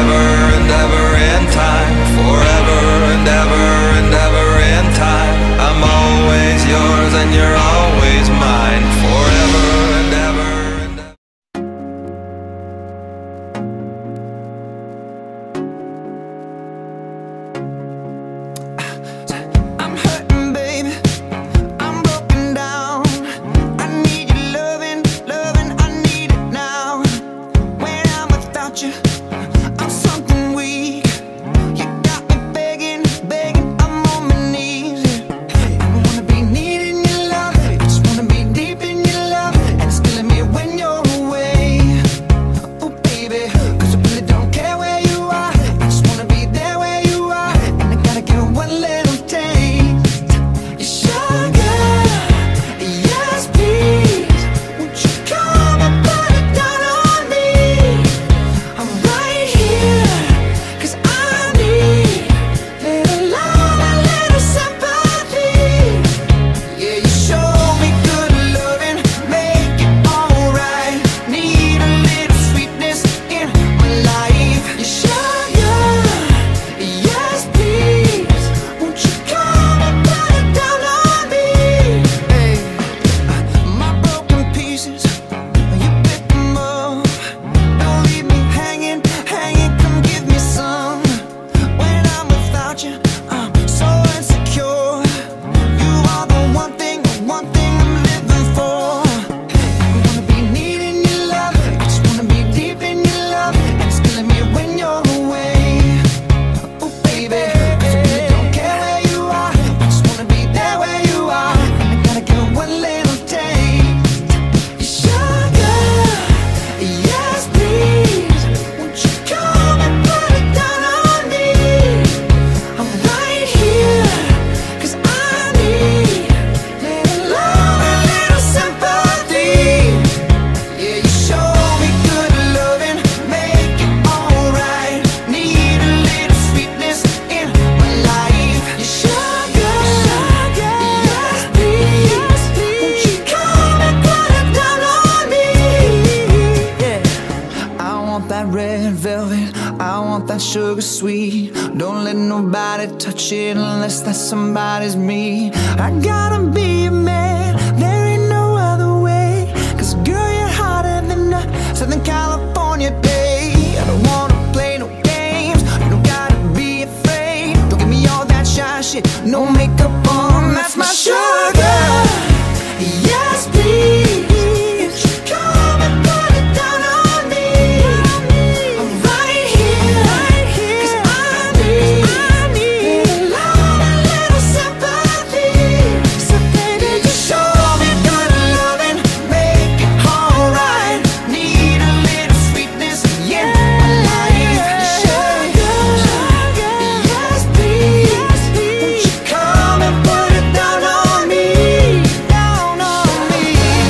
ever and ever in time, forever and ever and ever in time. I'm always yours and you're always mine, forever and ever and ever. I'm hurting, baby, I'm broken down. I need your loving, loving, I need it now. When I'm without you, I'm something weak. You got me begging, begging, I'm on my knees. I don't wanna be needing your love, I just wanna be deep in your love. And it's killing me when you're away. Oh baby, 'cause I really don't care where you are, I just wanna be there where you are. And I gotta give one little taste. Your sugar, yes please. Won't you come and put it down on me? I'm right here, 'cause I need little love and little sympathy. Yeah, you show me good loving, make it alright. Need a little sweetness in my life. Your sugar, yes please. Won't you come and put it down on me? Hey, my broken pieces, you pick them up. Don't leave me hanging, hanging, come give me some. When I'm without you, I'm so insecure. You are the one thing I'm living for. I wanna be needing your love, I just wanna be deep in your love. And it's killing me when you're away. Oh baby, 'cause I really don't care where you are, I just wanna be there where you are. And I gotta give one little taste. Your sugar, yes please. Won't you come and put it down on me? I'm right here, 'cause I need little love and little sympathy. Yeah, you show me good loving, make it alright. Need a little sweetness in my life. Your sugar, yes please. Won't you come and put it down on me? Yeah, I want that red velvet, I want that sugar sweet. Don't let nobody touch it unless that somebody's me. I gotta be a man, there ain't no other way. 'Cause girl, you're hotter than a Southern California day. I don't wanna play no games, you don't gotta be afraid. Don't give me all that shy shit, no makeup on, that's my sugar. Yes please. Won't you come and put it down on me? I'm right here, 'cause I need little love and little sympathy. So baby, just show me good loving, make it alright. Need a little sweetness in my life. Sugar, yes please. Won't you come and put it down on me? Down on me.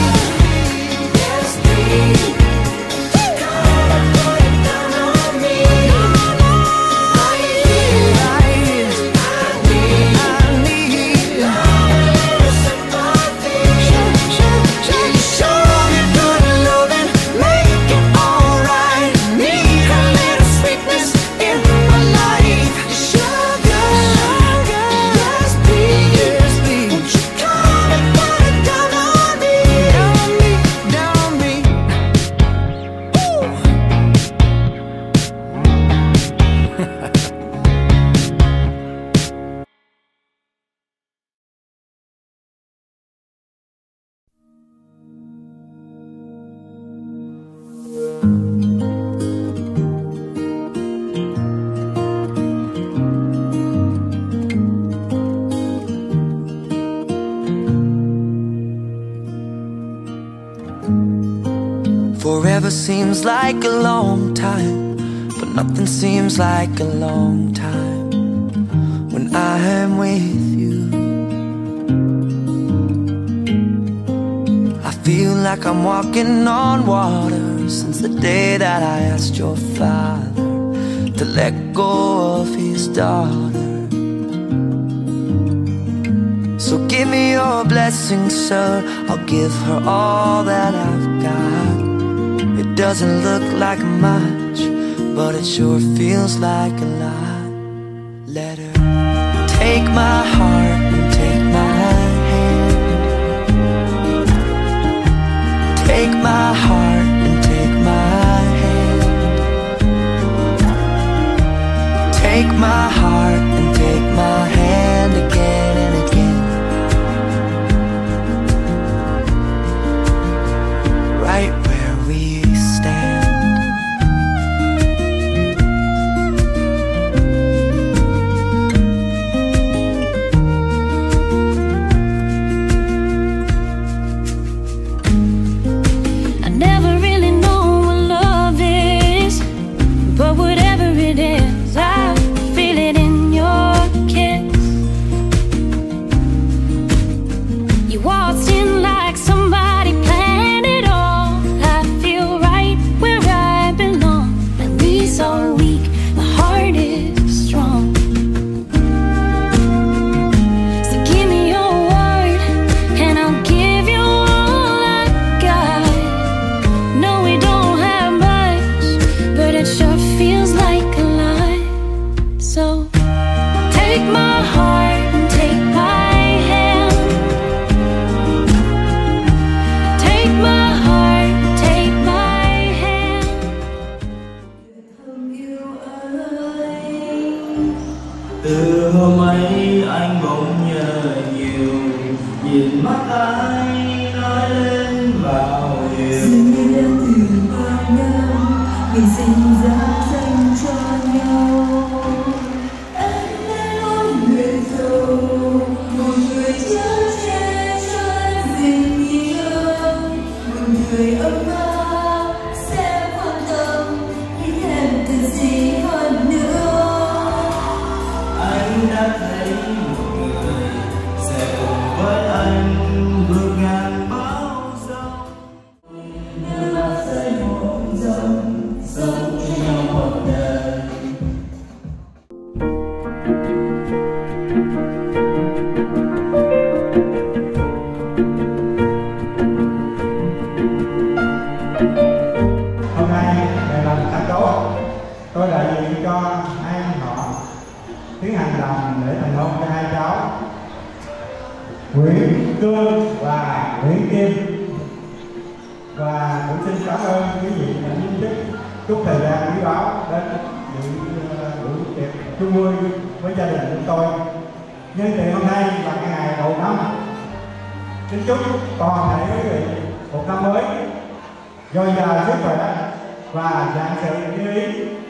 Yes please. Come and put it down on me. Right here, right here. I need love and little sympathy. Yeah, you show me good loving, make it alright. Need a little sweetness in my life. Sugar, yes please. Won't you come and put it down on me? Down on me, down on me. Forever seems like a long time, but nothing seems like a long time when I am with you. I feel like I'm walking on water since the day that I asked your father to let go of his daughter. So give me your blessing, sir, I'll give her all that I've got. It doesn't look like much, but it sure feels like a lot. Let her take my heart and take my hand. Take my heart and take my hand. Take my heart and take my hand again and again. Right where we stand. I never really know what love is, but whatever it is, I feel it in your kiss. You waltzed in like somebody planned it all. I feel right where I belong. My knees are weak, my heart is strong. So give me your word and I'll give you all I got. No, we don't have much, but it sure feels like a lot. So take my heart and take my hand. Take my heart, take my hand. Từ hôm ấy anh bỗng nhớ nhiều, nhìn mắt anh nói lên vào điều. Dường như đã từng bao năm mình sinh ra dành cho nhau. Anh đã luôn nguyện cầu một người chở che cho anh tình yêu, một người ấm áp sẽ quan tâm khi thêm từ gì hơn nữa. Anh đã thấy một người sẽ cùng với anh vượt ngàn bão giông. Nước rơi một dòng sống chung nhau một đời. Hôm nay ngày làm sân khấu, tôi đại diện cho hai anh họ tiến hành làm lễ thành hôn cho hai cháu Nguyễn Cương và Nguyễn Kim, và cũng xin cảm ơn quý vị đã chính thức chút thời gian quý báu đến dự buổi tiệc chung vui với gia đình chúng tôi. Nhân tiện hôm nay là cái ngày đầu năm, xin chúc toàn thể quý vị một năm mới dồi dào sức khỏe và vạn sự như ý.